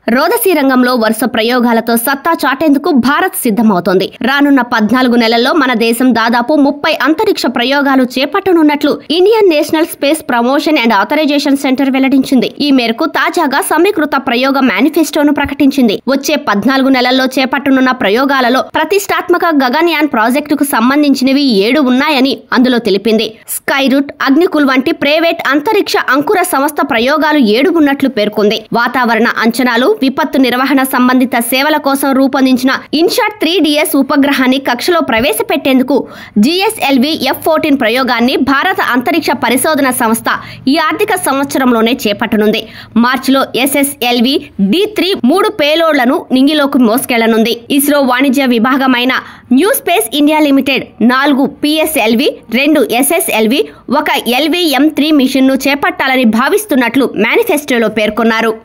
రోదసీ రంగంలో వరుస ప్రయోగాలతో సత్తా చాటేందుకు భారత్ సిద్ధమవుతోంది. రానున్న 14 నెలల్లో మన దేశం దాదాపు 30 అంతరిక్ష ప్రయోగాలు చేపట్టనున్నట్లు Indian National Space Promotion and Authorisation Centre వెల్లడించింది. ఈ మేరకు తాజాగా సమీకృత ప్రయోగ మేనిఫెస్టోను ప్రకటించింది. వచ్చే 14 నెలల్లో చేపట్టనున్న ప్రయోగాలలో ప్రతిష్టాత్మక గగన్యాన్ ప్రాజెక్టుకు సంబంధించినవి 7 ఉన్నాయని అందులో తెలిపింది. స్కైరూట్, అగ్నికుల్ వంటి ప్రైవేట్ అంతరిక్ష అంకుర సంస్థ ప్రయోగాలు 7 ఉన్నట్లు పేర్కొంది. వాతావరణ అంచనాలు, విపత్తు నిర్వహణ సంబంధిత సేవల కోసం రూపొందించిన ఇన్షాట్ 3DS ఉపగ్రహాన్ని కక్షలో ప్రవేశపెట్టేందుకు GSLV F-14 ప్రయోగాన్ని భారత అంతరిక్ష పరిశోధన సంస్థ ఈ ఆర్థిక సంవత్సరంలోనే చేపట్టనుంది. మార్చిలో SSLV D3 3 పేలోడ్లను నింగిలోకి మోసుకెళ్లనుంది. ఇస్రో వాణిజ్య విభాగమైన New Space India Limited 4 PSLV, 2 SSLV, 1 LV-M3 mission ను చేపట్టాలని భావిస్తున్నట్లు మేనిఫెస్టోలో పేర్కొన్నారు.